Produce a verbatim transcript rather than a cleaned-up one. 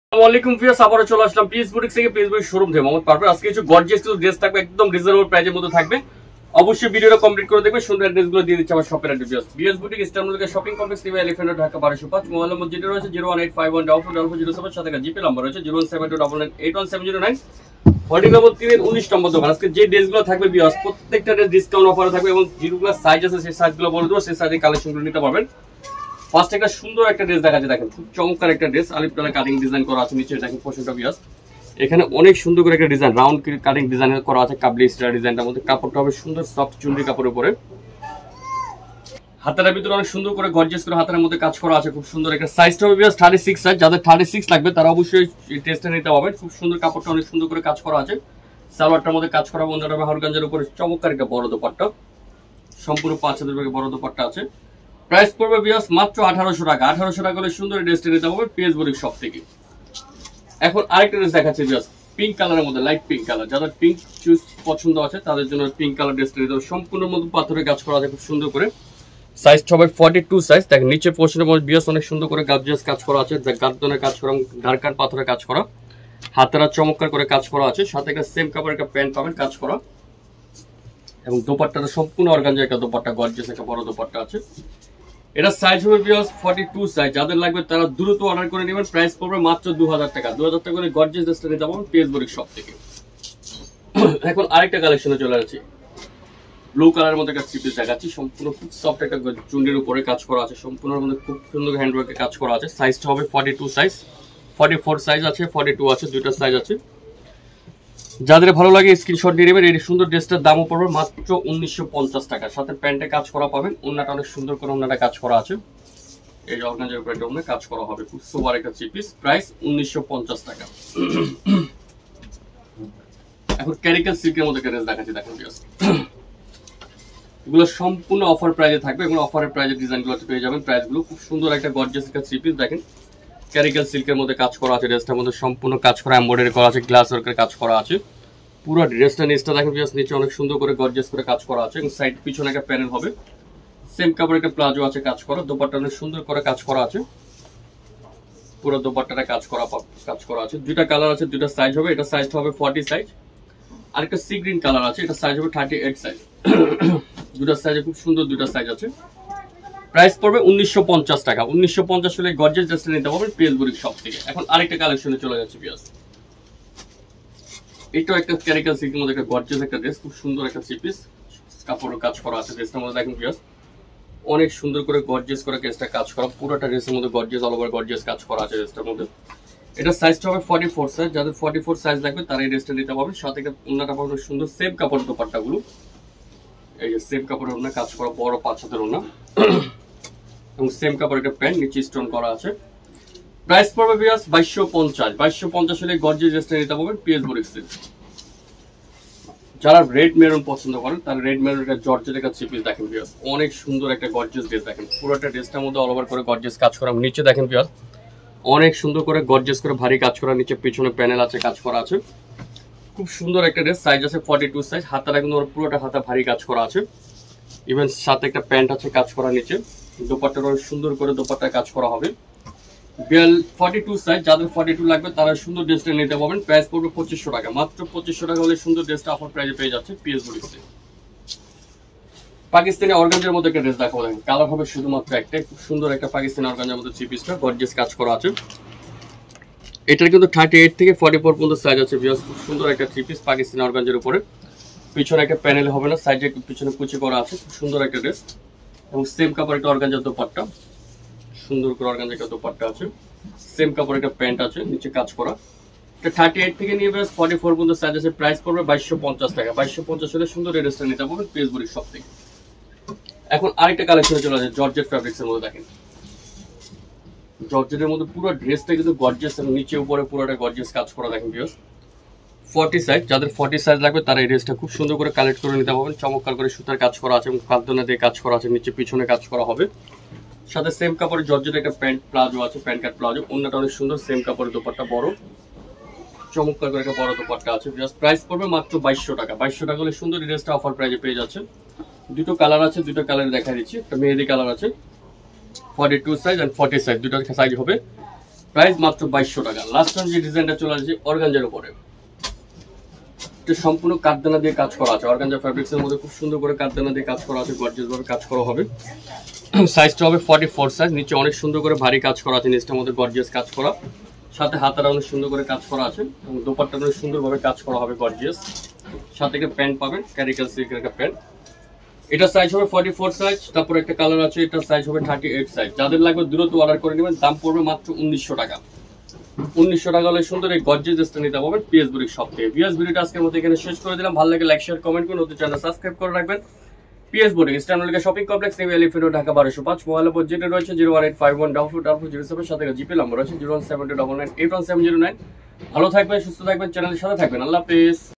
আসসালামু ভিউয়ার্স, আবারো চলে আসলাম পিএস বুটিক থেকে। পিএস বুটিক শোরুম থেকে মোহাম্মদ পারভেজ। আজকে কিছু গর্জিয়াস কিছু ড্রেস থাকবে, একদম রিজনেবল প্রাইসের মধ্যে থাকবে। অবশ্যই ভিডিওটা কমপ্লিট করে দেখবে। সুন্দর ড্রেসগুলো দিয়ে দিচ্ছে আমার শপের address PS boutique Eastern Shopping Complex New Elephant Dhaka বারোশো পাঁচ। মোবাইল নম্বর যেটা রয়েছে zero one eight five one double four double four zero seven, সাথে জিপে নাম্বার রয়েছে zero one seven two double nine eight one seven zero nine. Holding number তিনের উনিশ নম্বর দোকান। আজকে যে ড্রেসগুলো থাকবে ভিউয়ার্স প্রত্যেকটা ড্রেস ডিসকাউন্ট অফারে থাকবে এবং যেগুলো সাইজ আছে সেই সাইজগুলো বলে দেবো, সেই সাইজে কালেকশনগুলো নিতে পারবেন। ফার্স্ট একটা সুন্দর একটা ড্রেস দেখাচ্ছে, দেখেন খুব চমৎকার একটা ড্রেস। আলিফ টালা কাটিং ডিজাইন করা আছে নিচে, দেখেন পোর্শনটা ভিউয়ার্স এখানে অনেক সুন্দর করে একটা ডিজাইন রাউন্ড কাটিং ডিজাইন করা আছে। কাবলি স্টাইল ডিজাইনটার মধ্যে কাপড়টা হবে সুন্দর সফট চুনরি কাপড়ের উপরে। হাতের ভিতরে অনেক সুন্দর করে গর্জিয়াস করে হাতের মধ্যে কাজ করা আছে। খুব সুন্দর একটা সাইজটা হবে ভিউয়ার্স থার্টি সিক্স সাইজ। যাদের থার্টি সিক্স লাগবে তারা অবশ্যই এই ড্রেসটা নিতে পারবেন। খুব সুন্দর কাপড়টা অনেক সুন্দর করে কাজ করা আছে। সালোয়ারটার মধ্যে কাজ করা বন্ধুরা হারগাঞ্জের উপরে চমৎকার একটা বড় দোপাট্টা, সম্পূর্ণ পাঁচ হাজার টাকা বড় দোপাট্টা আছে। প্রাইস পড়বে ভিউয়ার্স মাত্র আঠারোশো টাকা। আঠারোশো টাকা হলে সুন্দর ড্রেসটা নিতে পারবেন পিএস বুটিক শপ থেকে। এখন আরেকটা ড্রেস দেখাচ্ছে ভিউয়ার্স পিঙ্ক কালারের মধ্যে, লাইট পিঙ্ক কালার। যাদের পিঙ্ক চুজ পছন্দ আছে তাদের জন্য পিঙ্ক কালার ড্রেসটা নিতে হবে। সম্পূর্ণ মধ্যে পাথরের কাজ করা আছে খুব সুন্দর করে। সাইজ হবে ফর্টি টু সাইজ। দেখেন নিচে পোর্শনের মধ্যে ভিউয়ার্স অনেক সুন্দর করে গার্জিয়াস কাজ করা আছে, গার্দনের কাজ করা, ঢাকার পাথরের কাজ করা, হাতেরা চমৎকার করে কাজ করা আছে। সাথে একটা সেম কাপড়ের একটা প্যান্ট পাবেন কাজ করা এবং দোপাট্টাটা সম্পূর্ণ অর্গানজা একটা দোপাট্টা, গর্জিয়াস একটা বড় দোপাট্টা আছে। এটা সাইজ হবে ভিউয়ার্স ফর্টি টু সাইজ। যাদের লাগবে তারা দ্রুত অর্ডার করে নেবেন। প্রাইস পড়বে মাত্র দু হাজার টাকা। দু হাজার টাকা করে গর্জিয়াস ড্রেসটা নিতে পারবেন পিএস বুটিক শপ থেকে। এখন আরেকটা কালেকশনে চলে যাচ্ছি, ব্লু কালারের মধ্যে একটা থ্রি পিস দেখাচ্ছি। সম্পূর্ণ খুব সফট একটা চুন্ডির উপরে কাজ করা আছে, সম্পূর্ণ মধ্যে খুব সুন্দর হ্যান্ডওয়ার্কের কাজ করা আছে। সাইজটা হবে forty two size, forty four size আছে, ফর্টি টু আছে, দুইটা সাইজ আছে। যাদের ভালো লাগে স্ক্রিনশট দিয়ে নেবেন। এই সুন্দর ড্রেসটার দামও পড়বে মাত্র উনিশশো পঞ্চাশ টাকা। সাথে প্যান্টে কাজ করা পাবেন, ওন্নাটা অনেক সুন্দর করে ওন্নাটা কাজ করা আছে। এই যে অর্গানজার উপরে একটা কাজ করা হবে, খুব সুপার একটা থ্রি পিস। প্রাইস উনিশশো পঞ্চাশ টাকা। এখন ক্যারিকাল সিল্কের মধ্যে একটা ড্রেস দেখাচ্ছি, দেখেন এগুলো সম্পূর্ণ অফার প্রাইজে থাকবে। এগুলো অফারের প্রাইজে ডিজাইনগুলো পেয়ে যাবেন। প্রাইসগুলো খুব সুন্দর একটা গর্জিয়াস একটা থ্রি পিস। দেখেন ক্যারিকাল সিল্কের মধ্যে কাজ করা আছে, ড্রেসটার মধ্যে সম্পূর্ণ কাজ করা, এমব্রয়ডারি করা আছে, গ্লাস ওয়ার্কের কাজ করা আছে। পুরো ড্রেসটা নিচটা দেখেন জাস্ট নিচে অনেক সুন্দর করে গর্জিয়াস করে কাজ করা আছে এবং সাইড পিছনে একটা প্যানেল হবে। সেম কাপড়ের একটা প্লাজো আছে কাজ করা, দোপাট্টা অনেক সুন্দর করে কাজ করা আছে। পুরো দোপাট্টাটা কাজ করা কাজ করা আছে। দুইটা কালার আছে, দুইটা সাইজ হবে। এটা সাইজটা হবে ফর্টি সাইজ। আর একটা সি গ্রিন কালার আছে, এটা সাইজ হবে থার্টি এইট সাইজ। দুটা সাইজে খুব সুন্দর দুইটা সাইজ আছে। প্রাইস পড়বে উনিশশো পঞ্চাশ টাকা। উনিশশো পঞ্চাশ হলে গর্জিয়াস ড্রেসটা নিতে পারবেন পিএস বুটিক শপ থেকে। এখন আরেকটা কালেকশনে চলে যাচ্ছে ভিউয়ার্স, এটাও একটা ক্যারিকাল সিল্কের মধ্যে একটা গর্জিয়াস একটা ড্রেস, খুব সুন্দর একটা থ্রি পিস, কাপড়ের কাজ করা আছে। ড্রেসটার মধ্যে দেখেন ভিউয়ার্স অনেক সুন্দর করে গর্জিয়াস করে ড্রেসটা কাজ করা, পুরোটা ড্রেসের মধ্যে গর্জিয়াস অল ওভার গর্জিয়াস কাজ করা আছে ড্রেসটার মধ্যে। এটা সাইজটা হবে ফর্টি ফোর সাইজ। যাদের ফর্টি ফোর সাইজ লাগবে তারা এই ড্রেসটা নিতে পারবেন। সাথে ওন্নাটা পাবেন সুন্দর সেম কাপড়ের দোপাট্টাগুলো, এই যে সেম কাপড়ের ওন্না কাজ করা, বড় পাঁচ হাতের ওন্না এবং সেম কাপড়ের একটা প্যান্ট নিচে স্টোন করা আছে। প্রাইস পড়বে ভিউয়ার্স বাইশশো পঞ্চাশ। বাইশশো পঞ্চাশ হলে গর্জিয়াস ড্রেসটা নিতে পারবেন পিএস বুটিক থেকে। যারা রেড মেরুন পছন্দ করেন তারা রেড মেরুন একটা জর্জের একটা থ্রি পিস দেখেন ভিউয়ার্স, অনেক সুন্দর একটা গর্জিয়াস ড্রেস। দেখেন পুরোটা ড্রেসটার মধ্যে অল ওভার করে গর্জিয়াস কাজ করা। নিচে দেখেন ভিউয়ার্স অনেক সুন্দর করে গর্জিয়াস করে ভারী কাজ করা, নিচে পিছনে প্যানেল আছে কাজ করা আছে। খুব সুন্দর একটা ড্রেস, সাইজ আছে ফর্টি টু সাইজ। হাতাটা কিন্তু পুরোটা হাতা ভারী কাজ করা আছে। ইভেন সাথে একটা প্যান্ট আছে কাজ করা নিচে। দোপাট্টাটা অনেক সুন্দর করে দোপাট্টায় কাজ করা হবে। বিয়াল ফর্টি টু সাইজ। যাদের ফর্টি টু লাগবে তারা সুন্দর ড্রেসটা নিতে পারবেন। প্রাইস পড়বে পঁচিশশো টাকা। মাত্র পঁচিশশো টাকা হলে সুন্দর ড্রেসটা অফার প্রাইজে পেয়ে যাচ্ছে পিএস বুটিক থেকে। পাকিস্তানি অর্গানজার মধ্যে একটা ড্রেস দেখাবো, দেখেন কালার হবে শুধুমাত্র একটাই। খুব সুন্দর একটা পাকিস্তানি অর্গানজার মধ্যে থ্রি পিসটা গর্জিয়াস কাজ করা আছে। এটার কিন্তু থার্টি এইট থেকে ফর্টি ফোর পর্যন্ত সাইজ আছে ভিউয়ার্স। খুব সুন্দর একটা থ্রি পিস পাকিস্তানি অর্গানজার উপরে, পিছনে একটা প্যানেল হবে না, সাইডে পিছনে কুচি করা আছে। খুব সুন্দর একটা ড্রেস এবং সেম কাপড় একটা অর্গানজার দোপাট্টা, সুন্দর করে অর্গানজার একটা দোপাট্টা আছে। সেম কাপড় একটা প্যান্ট আছে নিচে কাজ করা। এটা থার্টি এইট থেকে নিয়ে ভিউয়ার্স ফর্টি ফোর পর্যন্ত সাইজ আছে। প্রাইস পড়বে বাইশশো পঞ্চাশ টাকা। বাইশশো পঞ্চাশ হলে সুন্দর এই ড্রেসটা নিতে পারবেন পিএস বুটিক শপ থেকে। এখন আরেকটা কালেকশনে চলে যায় জর্জেট ফ্যাব্রিক্সের মধ্যে। দেখেন জর্জেটের মধ্যে পুরো ড্রেসটা কিন্তু গর্জিয়াস এবং নিচে উপরে পুরোটা গর্জিয়াস কাজ করা। দেখেন ভিউয়ার্স ফর্টি সাইজ। যাদের ফর্টি সাইজ লাগবে তারা এই ড্রেসটা খুব সুন্দর করে কালেক্ট করে নিতে পারবেন। চমৎকার করে সুতার কাজ করা আছে এবং কাঁদনা দিয়ে কাজ করা আছে, নিচে পিছনে কাজ করা হবে। সাথে সেম কাপড়ের জর্জেটের একটা প্যান্ট প্লাজো আছে, প্যান্ট কাট প্লাজো। ওন্নাটা অনেক সুন্দর, সেম কাপড়ের দোপাট্টা বড়, চমৎকার করে একটা বড় দোপাট্টা আছে। জাস্ট প্রাইস পড়বে মাত্র বাইশশো টাকা। বাইশশো টাকা হলে সুন্দর ড্রেসটা অফার প্রাইজে পেয়ে যাচ্ছে। দুটো কালার আছে, দুটো কালার দেখা দিচ্ছি। একটা মেহেদি কালার আছে forty two size and forty size, দুটো সাইজ হবে। প্রাইস মাত্র বাইশশো টাকা। লাস্ট টাইম যে ডিজাইনটা চলে আসছে অর্গানজার উপরে, এটা সম্পূর্ণ কাঠদানা দিয়ে কাজ করা আছে। অর্গানজা ফ্যাব্রিক্স এর মধ্যে খুব সুন্দর করে কাঠদানা দিয়ে কাজ করা আছে, গর্জিয়াস ভাবে কাজ করা হবে। সাইজটা হবে ফর্টি ফোর সাইজ, নিচে অনেক সুন্দর করে ভারী কাজ করা আছে, নিচটার মধ্যে গর্জিয়াস কাজ করা, সাথে হাতারা অনেক সুন্দর করে কাজ করা আছে এবং দোপাট্টা অনেক সুন্দরভাবে কাজ করা হবে গর্জিয়াস। সাথে একটা প্যান্ট পাবেন, ক্যারিকাল সিল্কের একটা প্যান্ট। এটা সাইজ হবে ফর্টি ফোর সাইজ। তারপর একটা কালার আছে, এটা সাইজ হবে থার্টি এইট সাইজ। যাদের লাগবে দ্রুত অর্ডার করে নেবেন, দাম পড়বে মাত্র উনিশশো টাকা। উনিশশো টাকা হলে সুন্দর এই গর্জিয়াস ড্রেসটা নিতে পারবেন পিএস বুটিক শপ থেকে। পিএস বুটিকটা আজকের মতো এখানে শেষ করে দিলাম। ভালো লাগে লাইক শেয়ার কমেন্ট করুন, নতুন চ্যানেল সাবস্ক্রাইব করে রাখবেন। PS boutique Eastern Shopping Complex, New Elephant Road, Dhaka বারোশো পাঁচ। মোবাইল নম্বর যেটা রয়েছে zero one eight five one double four double four zero seven, সাথে জিপে নম্বর আছে zero one seven two double nine eight one seven zero nine. ভালো থাকবেন, সুস্থ থাকবেন, চ্যানেলের সাথে থাকবেন। আল্লাহ হাফেজ।